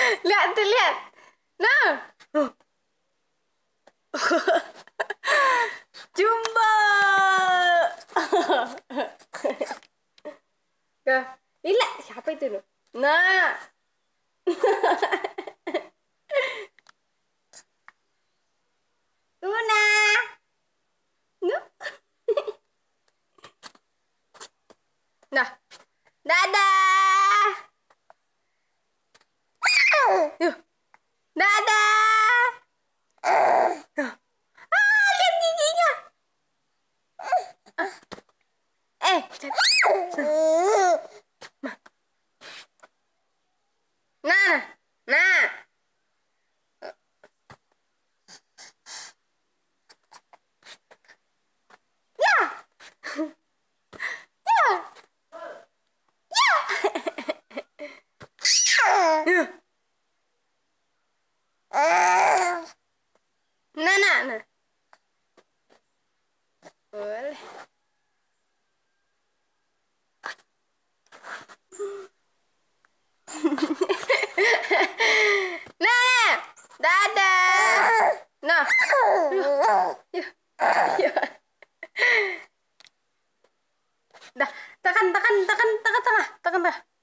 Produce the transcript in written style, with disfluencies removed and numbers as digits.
Lihat tuh, lihat. Nah. Jumbo. Lihat siapa itu loh. Nah. Tuna. No. Nah. Dadah. Yuk. Dadah. Lihat giginya. Nah, nah. Ya. Ya. Ya. Nah, nah, nah. Boleh. Nah, dadah. Nah, yuk, yuk. Dah, tekan, tekan, tekan, tekan tengah, tekan tengah.